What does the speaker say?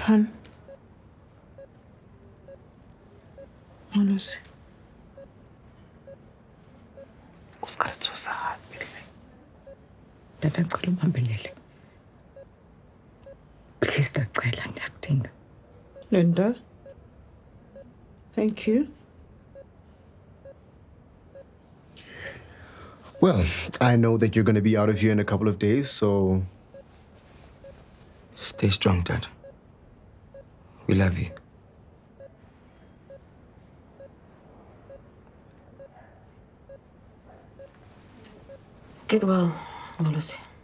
Hun. Lucy. Usikhalethusa hapi. Tata ngicela umbambelele. Please ndacela ndiyakudinga. Linda. Thank you. Well, I know that you're going to be out of here in a couple of days, so... Stay strong, Dad. We love you. Get well, Lucy.